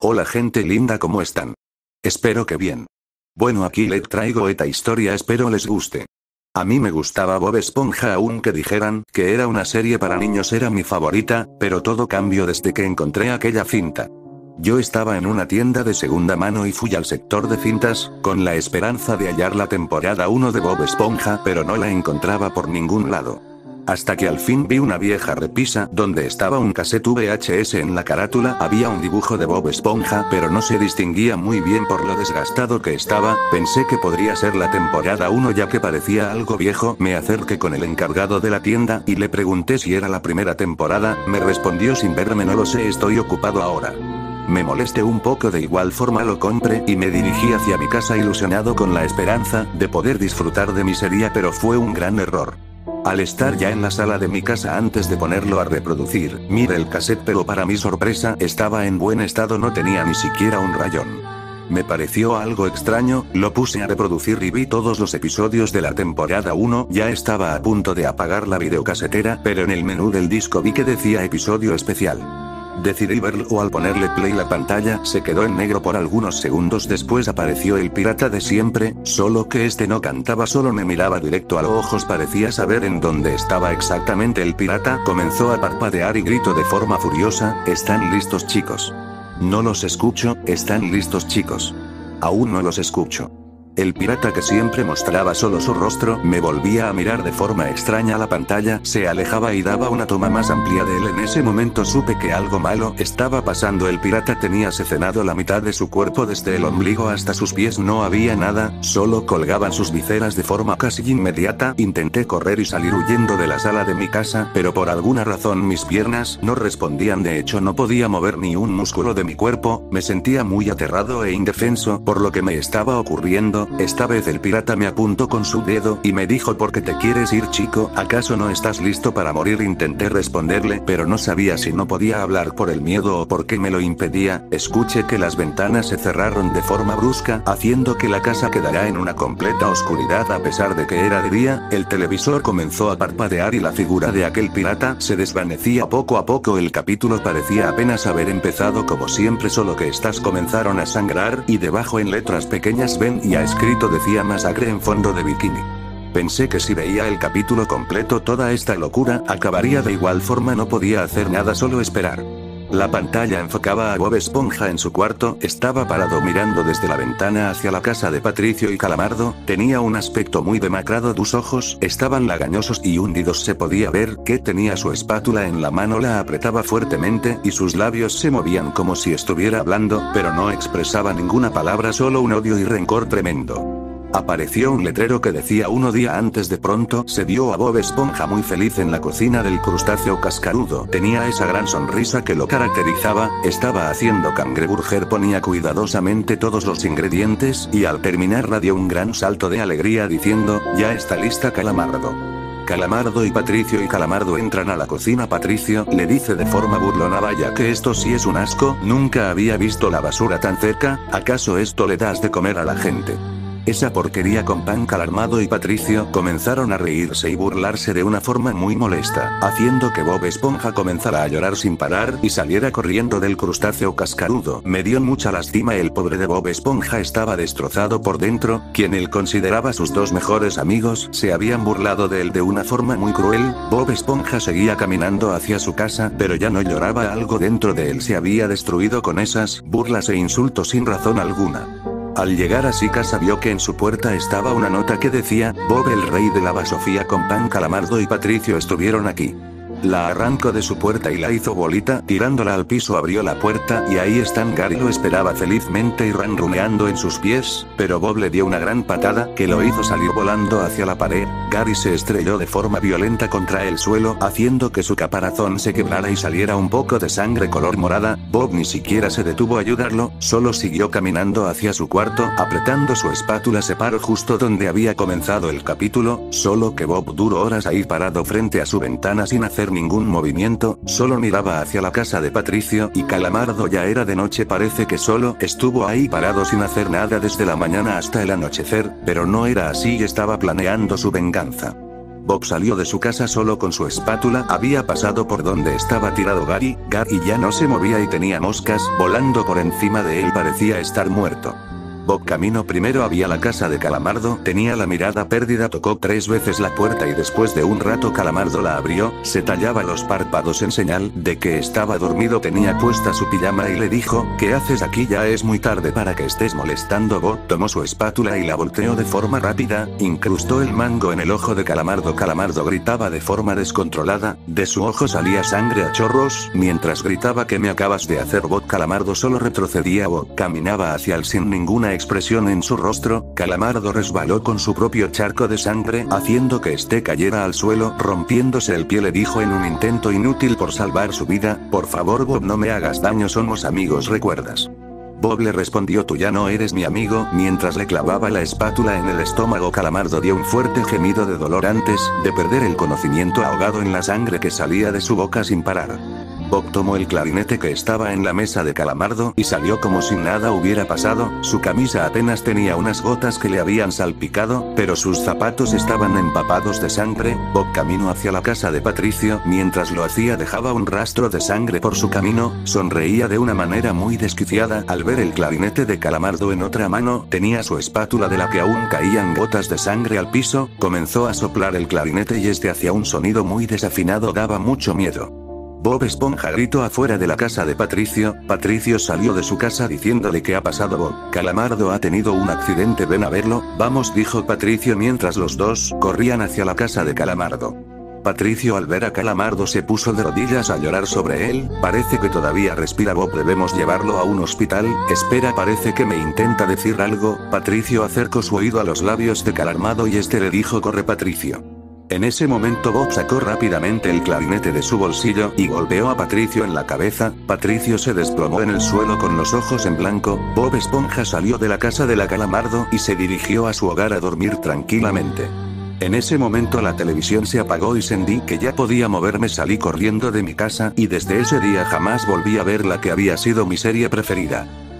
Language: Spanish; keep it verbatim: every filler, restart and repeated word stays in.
Hola gente linda, ¿cómo están? Espero que bien. Bueno, aquí les traigo esta historia, espero les guste. A mí me gustaba Bob Esponja, aunque dijeran que era una serie para niños, era mi favorita, pero todo cambió desde que encontré aquella cinta. Yo estaba en una tienda de segunda mano y fui al sector de cintas, con la esperanza de hallar la temporada uno de Bob Esponja, pero no la encontraba por ningún lado. Hasta que al fin vi una vieja repisa, donde estaba un cassette V H S en la carátula, había un dibujo de Bob Esponja, pero no se distinguía muy bien por lo desgastado que estaba. Pensé que podría ser la temporada uno ya que parecía algo viejo. Me acerqué con el encargado de la tienda, y le pregunté si era la primera temporada. Me respondió sin verme: no lo sé, estoy ocupado ahora. Me molesté un poco, de igual forma lo compré, y me dirigí hacia mi casa ilusionado con la esperanza de poder disfrutar de mi serie, pero fue un gran error. Al estar ya en la sala de mi casa antes de ponerlo a reproducir, miré el cassette, pero para mi sorpresa, estaba en buen estado, no tenía ni siquiera un rayón. Me pareció algo extraño, lo puse a reproducir y vi todos los episodios de la temporada uno, ya estaba a punto de apagar la videocasetera, pero en el menú del disco vi que decía episodio especial. Decidí verlo. Al ponerle play la pantalla se quedó en negro por algunos segundos, después apareció el pirata de siempre, solo que este no cantaba, solo me miraba directo a los ojos, parecía saber en dónde estaba exactamente el pirata. Comenzó a parpadear y gritó de forma furiosa: ¿están listos, chicos? No los escucho. ¿Están listos, chicos? Aún no los escucho. El pirata, que siempre mostraba solo su rostro, me volvía a mirar de forma extraña a la pantalla, se alejaba y daba una toma más amplia de él. En ese momento supe que algo malo estaba pasando. El pirata tenía secenado la mitad de su cuerpo, desde el ombligo hasta sus pies no había nada, solo colgaban sus viseras de forma casi inmediata. Intenté correr y salir huyendo de la sala de mi casa, pero por alguna razón mis piernas no respondían, de hecho no podía mover ni un músculo de mi cuerpo. Me sentía muy aterrado e indefenso por lo que me estaba ocurriendo. Esta vez el pirata me apuntó con su dedo y me dijo: ¿por qué te quieres ir, chico? ¿Acaso no estás listo para morir? Intenté responderle, pero no sabía si no podía hablar por el miedo o porque me lo impedía. Escuché que las ventanas se cerraron de forma brusca, haciendo que la casa quedara en una completa oscuridad a pesar de que era de día. El televisor comenzó a parpadear y la figura de aquel pirata se desvanecía poco a poco. El capítulo parecía apenas haber empezado, como siempre, solo que estas comenzaron a sangrar, y debajo en letras pequeñas: ven y a escrito decía masacre en fondo de bikini. Pensé que si veía el capítulo completo toda esta locura acabaría. De igual forma no podía hacer nada, solo esperar. La pantalla enfocaba a Bob Esponja en su cuarto, estaba parado mirando desde la ventana hacia la casa de Patricio y Calamardo. Tenía un aspecto muy demacrado, sus ojos estaban lagañosos y hundidos, se podía ver que tenía su espátula en la mano, la apretaba fuertemente y sus labios se movían como si estuviera hablando, pero no expresaba ninguna palabra, solo un odio y rencor tremendo. Apareció un letrero que decía: uno día antes. De pronto se vio a Bob Esponja muy feliz en la cocina del crustáceo cascarudo. Tenía esa gran sonrisa que lo caracterizaba, estaba haciendo cangreburger, ponía cuidadosamente todos los ingredientes, y al terminarla dio un gran salto de alegría diciendo: ya está lista, Calamardo. Calamardo y Patricio y Calamardo entran a la cocina. Patricio le dice de forma burlona: vaya que esto sí es un asco, nunca había visto la basura tan cerca, ¿acaso esto le das de comer a la gente? Esa porquería con pan. Calamardo y Patricio comenzaron a reírse y burlarse de una forma muy molesta, haciendo que Bob Esponja comenzara a llorar sin parar y saliera corriendo del crustáceo cascarudo. Me dio mucha lástima, el pobre de Bob Esponja estaba destrozado por dentro. Quien él consideraba sus dos mejores amigos se habían burlado de él de una forma muy cruel. Bob Esponja seguía caminando hacia su casa, pero ya no lloraba, algo dentro de él se había destruido con esas burlas e insultos sin razón alguna. Al llegar a su casa vio que en su puerta estaba una nota que decía: Bob, el rey de la basofía con pan. Calamardo y Patricio estuvieron aquí. La arrancó de su puerta y la hizo bolita, tirándola al piso. Abrió la puerta y ahí están. Gary lo esperaba felizmente y ranruneando en sus pies, pero Bob le dio una gran patada que lo hizo salir volando hacia la pared. Gary se estrelló de forma violenta contra el suelo, haciendo que su caparazón se quebrara y saliera un poco de sangre color morada. Bob ni siquiera se detuvo a ayudarlo, solo siguió caminando hacia su cuarto, apretando su espátula. Se paró justo donde había comenzado el capítulo, solo que Bob duró horas ahí parado frente a su ventana sin hacer ningún movimiento, solo miraba hacia la casa de Patricio y Calamardo. Ya era de noche, parece que solo estuvo ahí parado sin hacer nada desde la mañana hasta el anochecer, pero no era así y estaba planeando su venganza. Bob salió de su casa solo con su espátula, había pasado por donde estaba tirado Gary, Gary ya no se movía y tenía moscas volando por encima de él, parecía estar muerto. Bob caminó primero hacia la casa de Calamardo, tenía la mirada perdida, tocó tres veces la puerta y después de un rato Calamardo la abrió, se tallaba los párpados en señal de que estaba dormido, tenía puesta su pijama y le dijo, ¿qué haces aquí? Ya es muy tarde para que estés molestando. Bob tomó su espátula y la volteó de forma rápida, incrustó el mango en el ojo de Calamardo. Calamardo gritaba de forma descontrolada, de su ojo salía sangre a chorros, mientras gritaba ¿qué me acabas de hacer? Bob Calamardo solo retrocedía. Bob caminaba hacia él sin ninguna expresión en su rostro. Calamardo resbaló con su propio charco de sangre, haciendo que este cayera al suelo, rompiéndose el pie. Le dijo en un intento inútil por salvar su vida, por favor Bob, no me hagas daño, somos amigos, ¿recuerdas? Bob le respondió, tú ya no eres mi amigo, mientras le clavaba la espátula en el estómago. Calamardo dio un fuerte gemido de dolor antes de perder el conocimiento, ahogado en la sangre que salía de su boca sin parar. Bob tomó el clarinete que estaba en la mesa de Calamardo y salió como si nada hubiera pasado. Su camisa apenas tenía unas gotas que le habían salpicado, pero sus zapatos estaban empapados de sangre. Bob caminó hacia la casa de Patricio, mientras lo hacía dejaba un rastro de sangre por su camino, sonreía de una manera muy desquiciada al ver el clarinete de Calamardo en otra mano, tenía su espátula de la que aún caían gotas de sangre al piso, comenzó a soplar el clarinete y este hacía un sonido muy desafinado, daba mucho miedo. Bob Esponja gritó afuera de la casa de Patricio. Patricio salió de su casa diciéndole ¿qué ha pasado Bob? Calamardo ha tenido un accidente, ven a verlo. Vamos, dijo Patricio mientras los dos corrían hacia la casa de Calamardo. Patricio al ver a Calamardo se puso de rodillas a llorar sobre él, parece que todavía respira Bob, debemos llevarlo a un hospital, espera, parece que me intenta decir algo. Patricio acercó su oído a los labios de Calamardo y este le dijo corre Patricio. En ese momento Bob sacó rápidamente el clarinete de su bolsillo y golpeó a Patricio en la cabeza. Patricio se desplomó en el suelo con los ojos en blanco. Bob Esponja salió de la casa de la Calamardo y se dirigió a su hogar a dormir tranquilamente. En ese momento la televisión se apagó y sentí que ya podía moverme, salí corriendo de mi casa y desde ese día jamás volví a ver la que había sido mi serie preferida.